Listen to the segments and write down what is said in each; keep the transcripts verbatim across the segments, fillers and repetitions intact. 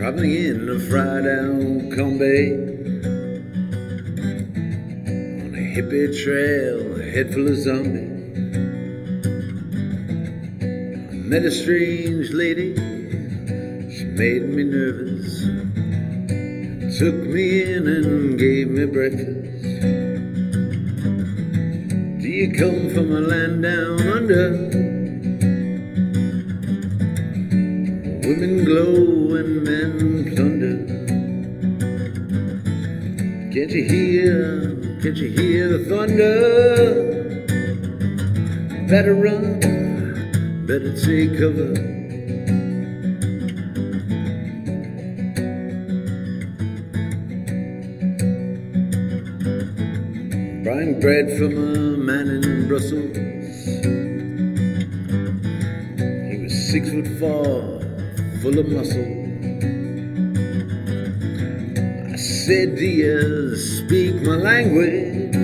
Traveling in a fry-down combi on a hippie trail, a head full of zombies. I met a strange lady, she made me nervous, took me in and gave me breakfast. Do you come from a land down under? Women glow and men plunder. Can't you hear, can't you hear the thunder? Better run, better take cover. Buying bread from a man in Brussels. He was six foot four, full of muscle. I said, do you speak my language?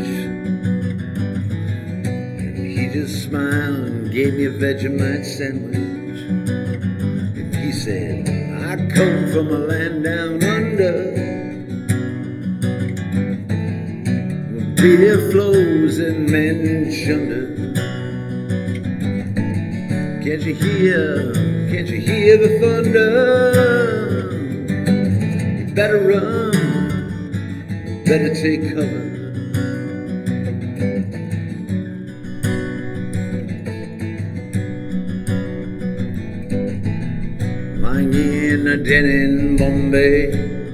And he just smiled and gave me a Vegemite sandwich. And he said, I come from a land down under, where beer flows and men chunder. Can't you hear, can't you hear the thunder? You better run, better take cover. Lying in a den in Bombay,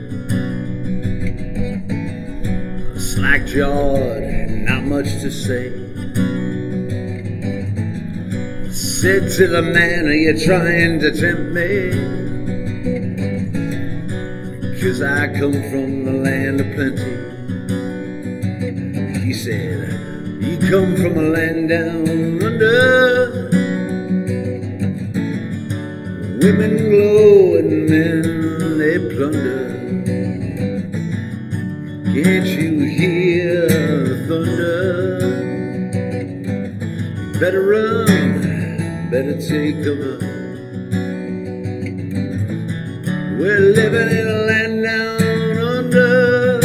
slack-jawed, not much to say. Said to the man, are you trying to tempt me? Cause I come from the land of plenty. He said, you come from a land down under, women glow and men they plunder. Can't you hear the thunder? You better run, better take cover. We're living in a land down under,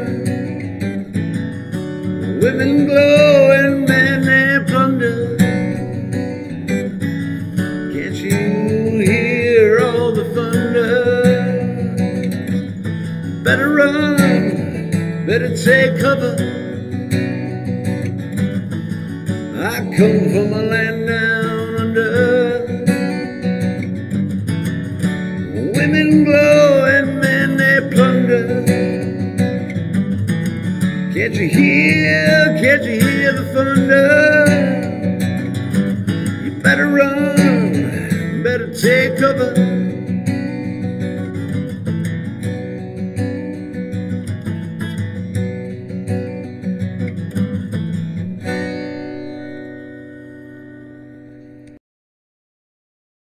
women glow and men they plunder. Can't you hear all the thunder? Better run, better take cover. I come from a land down under, women glow and men they plunder. Can't you hear, can't you hear the thunder?